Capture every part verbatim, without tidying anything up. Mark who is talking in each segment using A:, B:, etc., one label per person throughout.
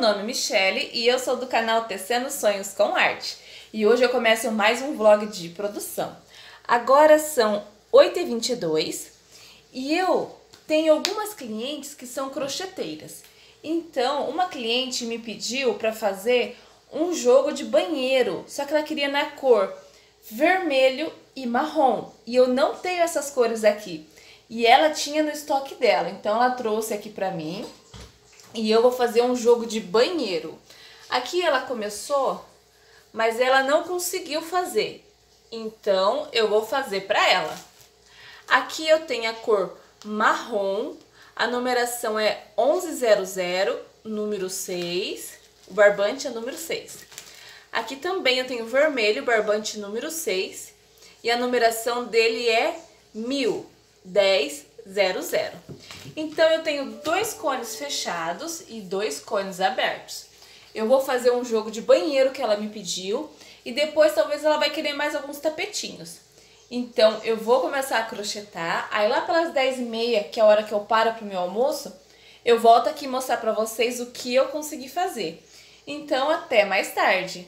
A: nome é Michele e eu sou do canal Tecendo Sonhos com Arte. E hoje eu começo mais um vlog de produção. Agora são oito e vinte e dois e eu tenho algumas clientes que são crocheteiras. Então, uma cliente me pediu para fazer um jogo de banheiro, só que ela queria na cor vermelho e marrom. E eu não tenho essas cores aqui. E ela tinha no estoque dela, então ela trouxe aqui pra mim. E eu vou fazer um jogo de banheiro. Aqui ela começou, mas ela não conseguiu fazer. Então eu vou fazer pra ela. Aqui eu tenho a cor marrom, a numeração é onze zero zero, número seis. O barbante é número seis. Aqui também eu tenho vermelho, barbante número seis. E a numeração dele é mil, dez, zero zero. Então eu tenho dois cones fechados e dois cones abertos. Eu vou fazer um jogo de banheiro que ela me pediu. E depois talvez ela vai querer mais alguns tapetinhos. Então eu vou começar a crochetar. Aí lá pelas dez e meia, que é a hora que eu paro pro meu almoço, eu volto aqui mostrar pra vocês o que eu consegui fazer. Então até mais tarde.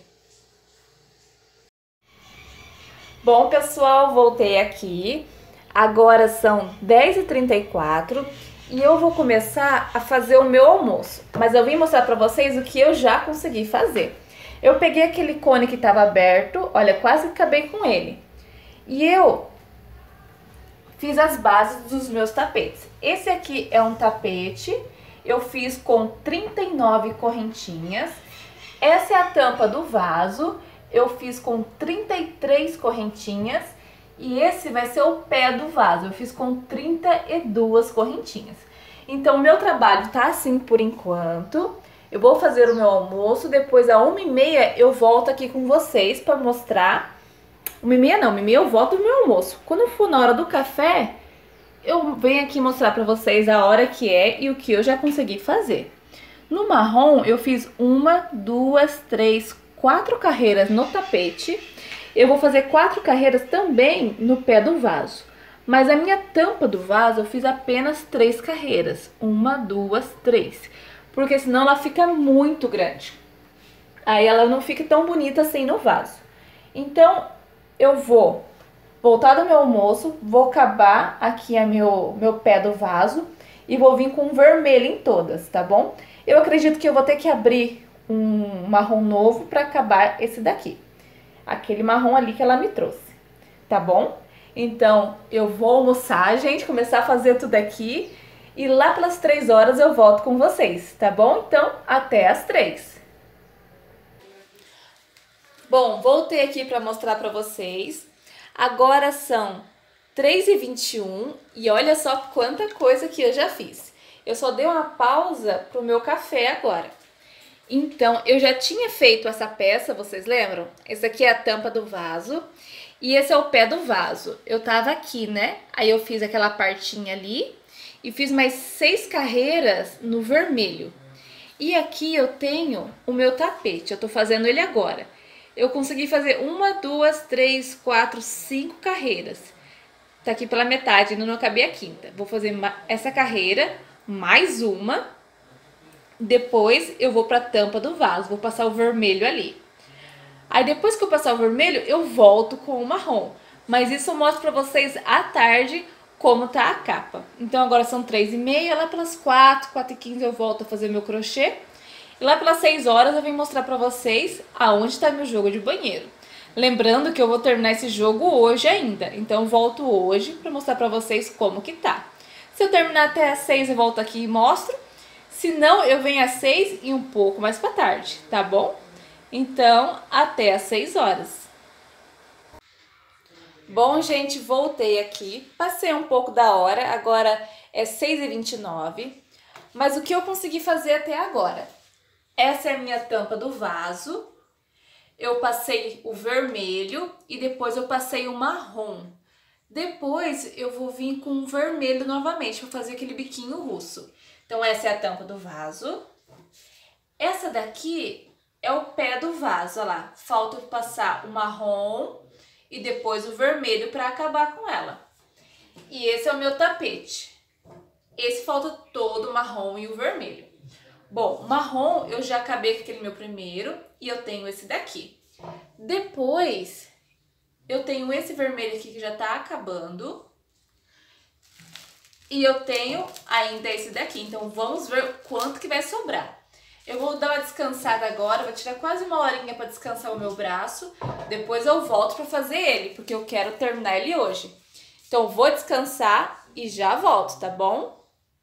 A: Bom, pessoal, voltei aqui. Agora são dez e trinta e quatro e eu vou começar a fazer o meu almoço. Mas eu vim mostrar pra vocês o que eu já consegui fazer. Eu peguei aquele cone que estava aberto, olha, quase acabei com ele. E eu fiz as bases dos meus tapetes. Esse aqui é um tapete, eu fiz com trinta e nove correntinhas. Essa é a tampa do vaso. Eu fiz com trinta e três correntinhas e esse vai ser o pé do vaso. Eu fiz com trinta e duas correntinhas. Então, o meu trabalho tá assim por enquanto. Eu vou fazer o meu almoço, depois a uma e meia eu volto aqui com vocês para mostrar. Uma e meia não, uma e meia eu volto no meu almoço. Quando for na hora do café, eu venho aqui mostrar para vocês a hora que é e o que eu já consegui fazer. No marrom, eu fiz uma, duas, três, quatro. quatro carreiras no tapete. Eu vou fazer quatro carreiras também no pé do vaso. Mas a minha tampa do vaso eu fiz apenas três carreiras. Uma, duas, três. Porque senão ela fica muito grande. Aí ela não fica tão bonita assim no vaso. Então eu vou voltar do meu almoço, vou acabar aqui a meu, meu pé do vaso e vou vir com vermelho em todas, tá bom? Eu acredito que eu vou ter que abrir um marrom novo para acabar esse daqui. Aquele marrom ali que ela me trouxe, tá bom? Então, eu vou almoçar, gente, começar a fazer tudo aqui. E lá pelas três horas eu volto com vocês, tá bom? Então, até as três. Bom, voltei aqui para mostrar para vocês. Agora são três e vinte e um e olha só quanta coisa que eu já fiz. Eu só dei uma pausa pro meu café agora. Então, eu já tinha feito essa peça, vocês lembram? Essa aqui é a tampa do vaso e esse é o pé do vaso. Eu tava aqui, né? Aí eu fiz aquela partinha ali e fiz mais seis carreiras no vermelho. E aqui eu tenho o meu tapete, eu tô fazendo ele agora. Eu consegui fazer uma, duas, três, quatro, cinco carreiras. Tá aqui pela metade, ainda não acabei a quinta. Vou fazer essa carreira, mais uma. Depois eu vou para a tampa do vaso, vou passar o vermelho ali. Aí depois que eu passar o vermelho, eu volto com o marrom. Mas isso eu mostro para vocês à tarde como tá a capa. Então agora são três e meia, lá pelas quatro, quatro e quinze eu volto a fazer meu crochê. E lá pelas seis horas eu venho mostrar para vocês aonde está meu jogo de banheiro. Lembrando que eu vou terminar esse jogo hoje ainda. Então eu volto hoje para mostrar para vocês como que tá. Se eu terminar até as seis eu volto aqui e mostro. Se não, eu venho às seis e um pouco mais pra tarde, tá bom? Então, até às seis horas. Bom, gente, voltei aqui. Passei um pouco da hora, agora é seis e vinte e nove. Mas o que eu consegui fazer até agora? Essa é a minha tampa do vaso. Eu passei o vermelho e depois eu passei o marrom. Depois eu vou vir com o vermelho novamente para fazer aquele biquinho russo. Então, essa é a tampa do vaso. Essa daqui é o pé do vaso, olha lá. Falta eu passar o marrom e depois o vermelho para acabar com ela. E esse é o meu tapete. Esse falta todo o marrom e o vermelho. Bom, marrom eu já acabei com aquele meu primeiro e eu tenho esse daqui. Depois eu tenho esse vermelho aqui que já tá acabando. E eu tenho ainda esse daqui, então vamos ver quanto que vai sobrar. Eu vou dar uma descansada agora, vou tirar quase uma horinha para descansar o meu braço. Depois eu volto para fazer ele, porque eu quero terminar ele hoje. Então vou descansar e já volto, tá bom?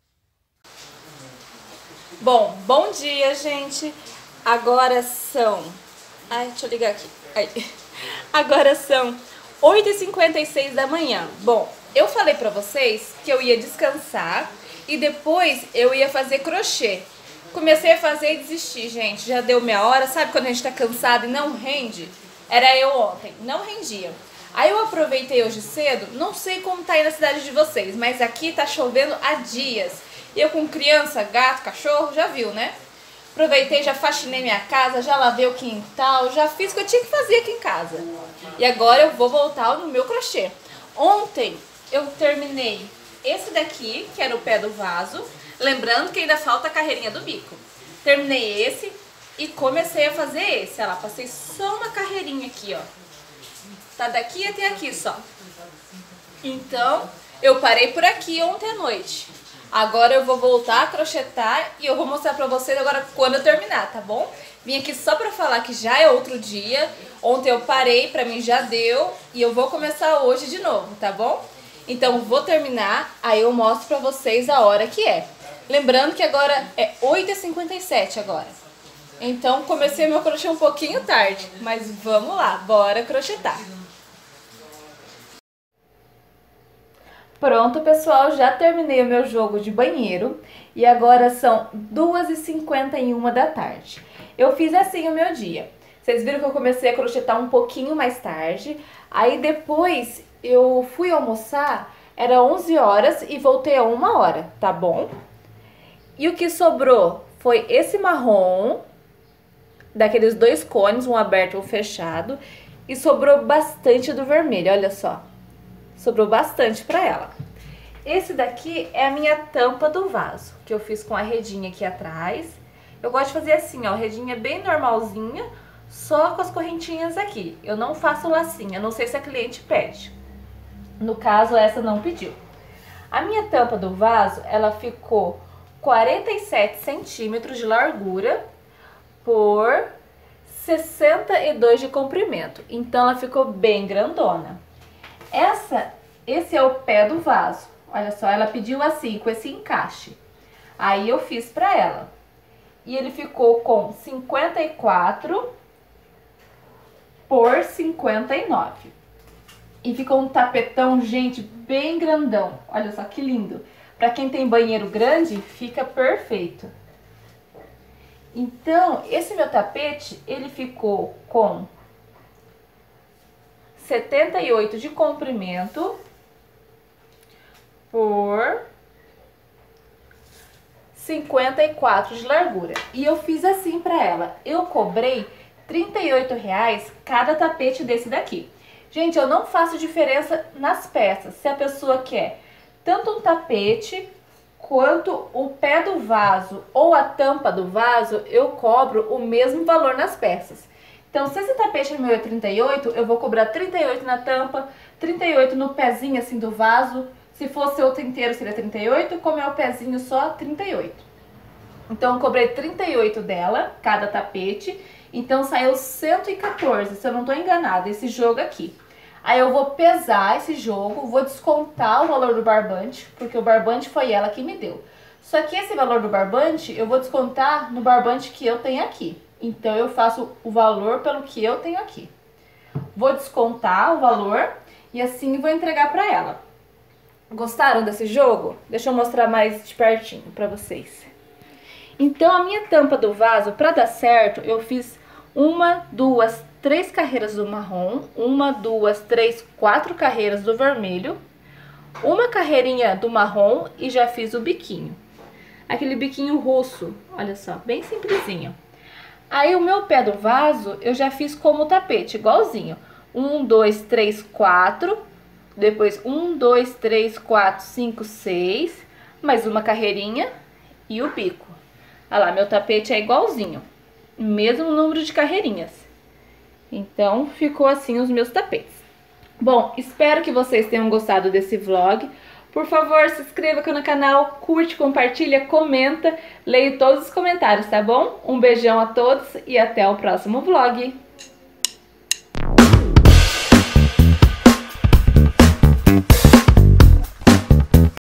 A: Bom, bom dia, gente. Agora são... Ai, deixa eu ligar aqui. Aí. Agora são oito e cinquenta e seis da manhã. Bom, eu falei pra vocês que eu ia descansar e depois eu ia fazer crochê. Comecei a fazer e desisti, gente. Já deu meia hora. Sabe quando a gente tá cansado e não rende? Era eu ontem, não rendia. Aí eu aproveitei hoje cedo, não sei como tá aí na cidade de vocês, mas aqui tá chovendo há dias. E eu com criança, gato, cachorro, já viu, né? Aproveitei, já faxinei minha casa, já lavei o quintal, já fiz o que eu tinha que fazer aqui em casa. E agora eu vou voltar no meu crochê. Ontem eu terminei esse daqui, que era o pé do vaso. Lembrando que ainda falta a carreirinha do bico. Terminei esse e comecei a fazer esse. Olha lá, passei só uma carreirinha aqui, ó. Tá daqui até aqui só. Então, eu parei por aqui ontem à noite. Agora eu vou voltar a crochetar e eu vou mostrar pra vocês agora quando eu terminar, tá bom? Vim aqui só pra falar que já é outro dia. Ontem eu parei, pra mim já deu. E eu vou começar hoje de novo, tá bom? Então vou terminar, aí eu mostro pra vocês a hora que é. Lembrando que agora é oito e cinquenta e sete agora. Então comecei meu crochê um pouquinho tarde. Mas vamos lá, bora crochetar. Pronto, pessoal, já terminei o meu jogo de banheiro e agora são duas e cinquenta e uma da tarde. Eu fiz assim o meu dia. Vocês viram que eu comecei a crochetar um pouquinho mais tarde, aí depois eu fui almoçar, era onze horas e voltei a uma hora, tá bom? E o que sobrou foi esse marrom, daqueles dois cones, um aberto e um fechado, e sobrou bastante do vermelho, olha só. Sobrou bastante pra ela. Esse daqui é a minha tampa do vaso, que eu fiz com a redinha aqui atrás. Eu gosto de fazer assim, ó, redinha bem normalzinha, só com as correntinhas aqui. Eu não faço lacinha, não sei se a cliente pede. No caso, essa não pediu. A minha tampa do vaso, ela ficou quarenta e sete centímetros de largura por sessenta e dois de comprimento. Então, ela ficou bem grandona. Essa, esse é o pé do vaso. Olha só, ela pediu assim, com esse encaixe. Aí eu fiz pra ela. E ele ficou com cinquenta e quatro por cinquenta e nove. E ficou um tapetão, gente, bem grandão. Olha só que lindo. Pra quem tem banheiro grande, fica perfeito. Então, esse meu tapete, ele ficou com setenta e oito de comprimento por cinquenta e quatro de largura. E eu fiz assim pra ela. Eu cobrei trinta e oito reais cada tapete desse daqui. Gente, eu não faço diferença nas peças. Se a pessoa quer tanto um tapete quanto o pé do vaso ou a tampa do vaso, eu cobro o mesmo valor nas peças. Então, se esse tapete meu é trinta e oito, eu vou cobrar trinta e oito na tampa, trinta e oito no pezinho assim do vaso. Se fosse outro inteiro, seria trinta e oito, como é o pezinho só, trinta e oito. Então, eu cobrei trinta e oito dela, cada tapete. Então, saiu cento e quatorze, se eu não tô enganada, esse jogo aqui. Aí eu vou pesar esse jogo, vou descontar o valor do barbante, porque o barbante foi ela que me deu. Só que esse valor do barbante, eu vou descontar no barbante que eu tenho aqui. Então, eu faço o valor pelo que eu tenho aqui. Vou descontar o valor e assim vou entregar pra ela. Gostaram desse jogo? Deixa eu mostrar mais de pertinho pra vocês. Então, a minha tampa do vaso, pra dar certo, eu fiz uma, duas, três carreiras do marrom, uma, duas, três, quatro carreiras do vermelho, uma carreirinha do marrom e já fiz o biquinho. Aquele biquinho russo, olha só, bem simplesinho. Aí o meu pé do vaso eu já fiz como tapete, igualzinho. Um, dois, três, quatro, depois um, dois, três, quatro, cinco, seis, mais uma carreirinha e o bico. Olha lá, meu tapete é igualzinho. Mesmo número de carreirinhas. Então, ficou assim os meus tapetes. Bom, espero que vocês tenham gostado desse vlog. Por favor, se inscreva aqui no canal, curte, compartilha, comenta. Leio todos os comentários, tá bom? Um beijão a todos e até o próximo vlog.